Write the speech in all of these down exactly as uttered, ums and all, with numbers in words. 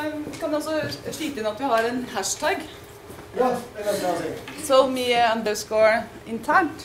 kan også skyte inn at vi har en hashtag. Ja, det kan jeg si. SoMe underscore internt.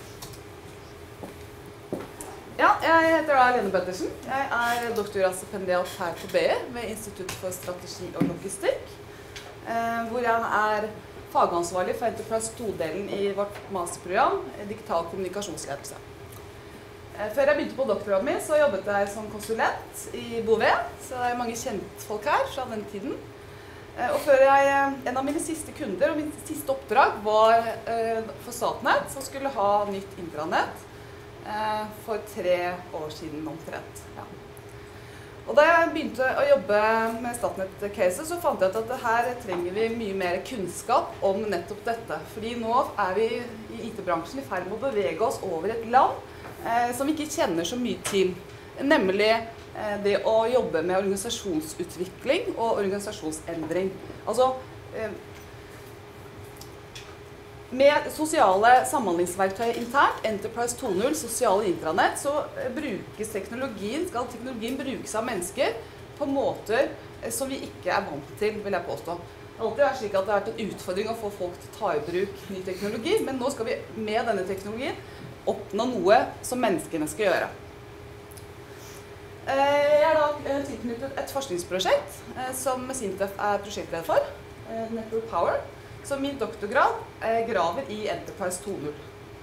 Ja, jeg heter da Lene Pettersen. Jeg er doktorgradsstipendiat her på B I ved Institutt for strategi og logistikk, hvor jeg er fagansvarlig for Enterprise to-delen i vårt masterprogram, digital kommunikasjonsledelse. Før jeg begynte på doktorgraden min, så jobbet jeg som konsulent i Bouvet, så det er mange kjentfolk her fra den tiden. Og før jeg, en av mine siste kunder og mitt siste oppdrag var for Statnett, som skulle ha nytt intranett for tre år siden omtrent. Ja. Og da jeg begynte å jobbe med Statnett-caset, så fant jeg ut at her trenger vi mye mer kunnskap om nettopp dette. Fordi nå er vi i I T-bransjen i ferd med å bevege oss over et land eh, som vi ikke kjenner så mye til, nemlig eh, det å jobbe med organisasjonsutvikling og organisasjonsendring. Altså, eh, med sosiale samhandlingsverktøy internt, Enterprise to punkt null, sosiale intranett, så brukes teknologien, skal teknologien brukes av mennesker på måter som vi ikke er vant til, vil jeg påstå. Det har alltid vært slik at det har vært en utfordring å få folk til å ta i bruk ny teknologi, men nå skal vi med denne teknologien oppnå noe som menneskene skal gjøre. Jeg er da tilknyttet et forskningsprosjekt som Sintef er prosjektleder for, Network Power, som min doktorgrad graver i Enterprise to punkt null.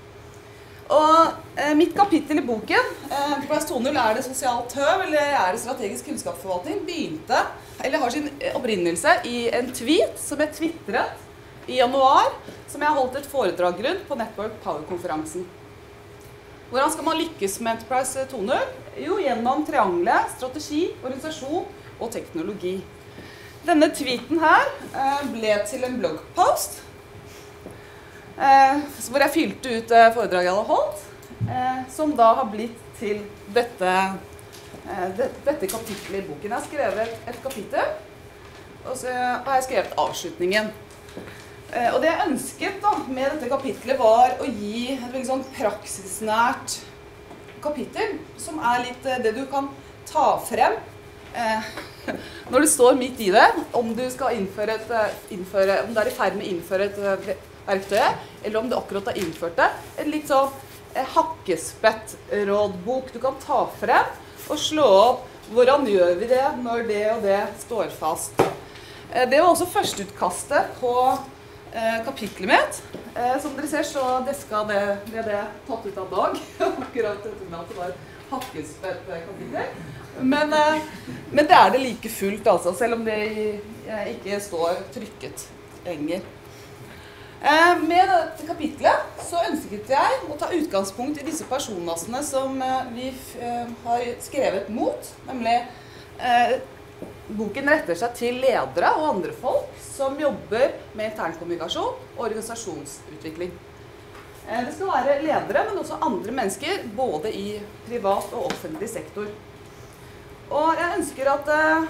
Og eh, mitt kapittel i boken, eh, Enterprise to punkt null er det sosialt tøv, eller er det strategisk kunnskapsforvaltning, begynte, eller har sin opprinnelse i en tweet som jeg twittret i januar, som jeg holdt et foredrag rundt på Network Power-konferansen. Hvordan skal man lykkes med Enterprise to punkt null? Jo, gjennom triangelet, strategi, organisasjon og teknologi. Denne tweeten her eh, ble til en bloggpost, eh, hvor jeg fylte ut eh, foredraget jeg hadde holdt, eh, som da har blitt til dette, eh, det, dette kapittelet i boken. Jeg har skrevet et kapittel, og så har jeg skrevet avslutningen. Eh, og det jeg ønsket da, med dette kapittelet var å gi et veldig sånn praksisnært kapittel, som er litt eh, det du kan ta frem Eh, når du står midt i det, om du skal innføre et, innføre, om du er i ferd med å innføre et verktøy, eller om du akkurat har innført det, et litt sånn eh, hakkespett-rådbok du kan ta frem og slå opp hvordan gjør vi det når det og det står fast. Eh, det var også førsteutkastet på eh, kapitlet mitt. Eh, som dere ser så deska det, det, det tatt ut av dag, akkurat uten at det var hakkespett-kapittel. Men, men det er det like fullt, altså, selv om det ikke står trykket lenger. Med dette kapitlet så ønsket jeg å ta utgangspunkt i disse personmassene som vi har skrevet mot, nemlig boken retter seg til ledere og andre folk som jobber med internkommunikasjon og organisasjonsutvikling. Det skal være ledere, men også andre mennesker, både i privat og offentlig sektor. Og jeg ønsker at,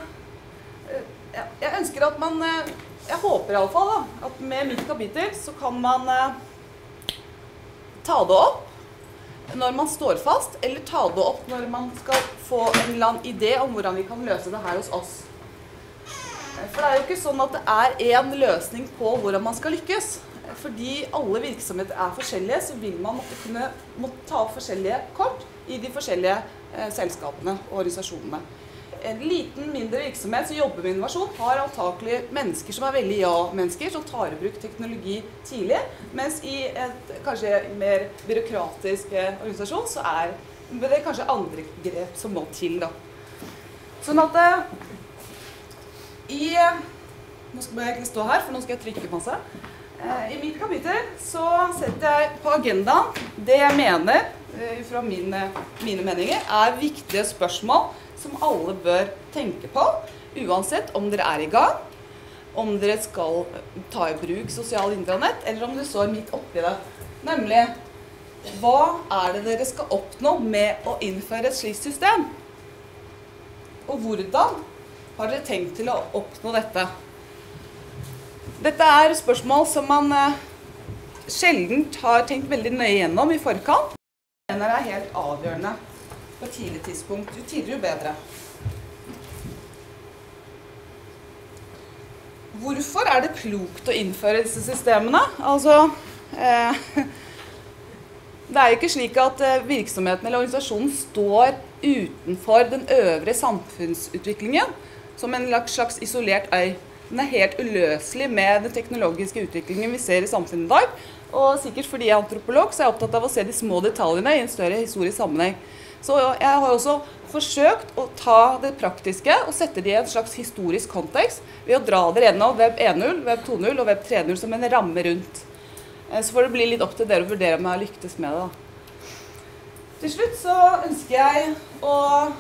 jeg ønsker at man, jeg håper i alle fall da, at med mitt kapittel så kan man ta det opp når man står fast, eller ta det opp når man skal få en eller annen idé om hvordan vi kan løse det her hos oss. For det er jo ikke sånn at det er en løsning på hvordan man skal lykkes. Fordi alle virksomheter er forskjellige, så vil man måtte kunne måtte ta opp forskjellige kort i de forskjellige eh, selskapene og organisasjonene. En liten, mindre virksomhet som jobber med innovasjon har antakelig mennesker som er veldig ja-mennesker, som tar i bruk teknologi tidlig, mens i et kanskje mer byråkratisk eh, organisasjon så er det kanskje andre grep som må til da. Sånn at eh, i, nå skal jeg ikke stå her, for nå skal jeg trykke masse. I mitt kapittel så setter jeg på agendaen det jeg mener, fra mine, mine meninger, er viktige spørsmål som alle bør tenke på, uansett om dere er i gang, om dere skal ta i bruk sosial intranett, eller om dere står midt oppi det. Nemlig, hva er det dere skal oppnå med å innføre et slikt system? Og hvordan har dere tenkt til å oppnå dette? Dette er spørsmål som man eh, sjelden har tenkt veldig nøye gjennom i forkant. Det er helt avgjørende på et tidlig tidspunkt. Jo tidligere, jo bedre. hvorfor er det klokt å innføre disse systemene? Altså, eh, det er jo ikke slik at virksomheten eller organisasjonen står utenfor den øvrige samfunnsutviklingen som en slags isolert øy. Den er helt uløselig med den teknologiske utviklingen vi ser i samfunnet i dag. Og sikkert fordi jeg er antropolog, så er jeg opptatt av å se de små detaljene i en større historisk sammenheng. Så jeg har også forsøkt å ta det praktiske og sette det i en slags historisk kontekst ved å dra dere gjennom Web en null, Web to null og Web tre null som en ramme rundt. Så får det bli litt opp til dere å vurdere om jeg har lyktes med det. Til slutt så ønsker jeg å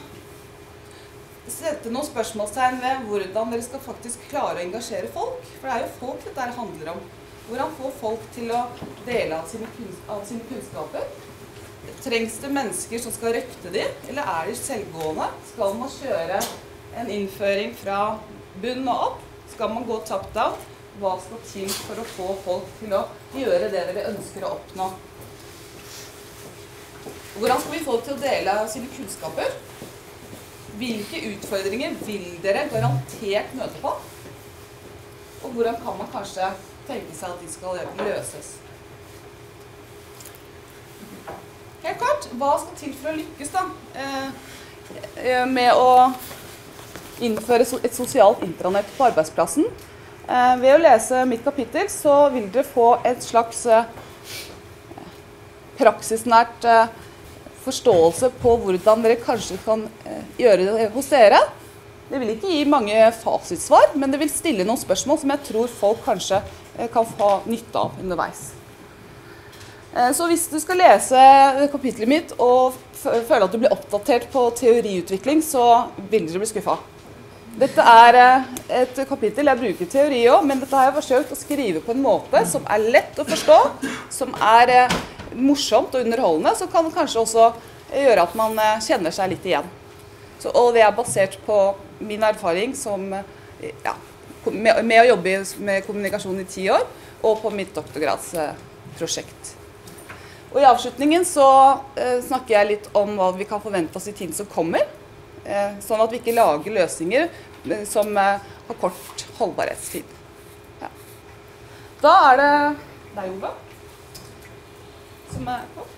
sette noen spørsmålstegn ved hvordan dere skal faktisk klare å engasjere folk. For det er jo folk dette handler om. Hvordan få folk til å dele av sine, av sine kunnskaper? Trengs det mennesker som skal røkte de, eller er de selvgående? Skal man kjøre en innføring fra bunn og opp? Skal man gå top down? Hva skal til for å få folk til å gjøre det dere ønsker å oppnå? Hvordan skal vi få til å dele av sine kunnskaper? Hvilke utfordringer vil dere garantert møte på? Og hvordan kan man kanskje tenke seg at de skal løses? Helt kort, hva skal til for å lykkes da? Eh, med å innføre et sosialt intranett på arbeidsplassen? Eh, ved å lese mitt kapittel så vil dere få et slags eh, praksisnært eh, forståelse på hvordan dere kanskje kan eh, gjøre det hos dere. Det vil ikke gi mange fasitsvar, men det vil stille noen spørsmål som jeg tror folk kanskje eh, kan få nytte av underveis. Eh, så hvis du skal lese kapitlet mitt og føle at du blir oppdatert på teoriutvikling, så vil du bli skuffet. Dette er eh, et kapittel, jeg bruker teori også, men dette har jeg forsøkt å skrive på en måte som er lett å forstå, som er eh, morsomt og underholdende, så kan det kanskje også gjøre at man kjenner seg litt igjen. Så, og det er basert på min erfaring som, ja, med, med å jobbe med kommunikasjon i ti år, og på mitt doktorgradsprosjekt. Og i avslutningen så eh, snakker jeg litt om hva vi kan forvente oss i tiden som kommer, eh, sånn at vi ikke lager løsninger eh, som eh, har kort holdbarhetstid. Ja. Da er det deg, Ove, som er på.